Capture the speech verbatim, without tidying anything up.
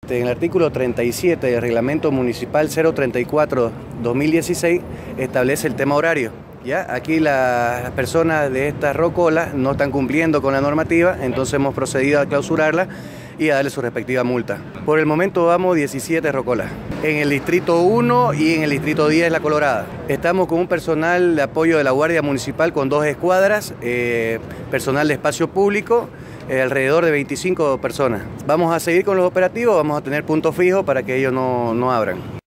En el artículo treinta y siete del Reglamento Municipal cero treinta y cuatro barra dos mil dieciséis establece el tema horario. ¿Ya? Aquí las personas de estas rocolas no están cumpliendo con la normativa, entonces hemos procedido a clausurarla y a darle su respectiva multa. Por el momento vamos diecisiete rocolas. En el distrito uno y en el distrito diez La Colorada. Estamos con un personal de apoyo de la Guardia Municipal con dos escuadras, eh, personal de espacio público, eh, alrededor de veinticinco personas. Vamos a seguir con los operativos, vamos a tener puntos fijos para que ellos no, no abran.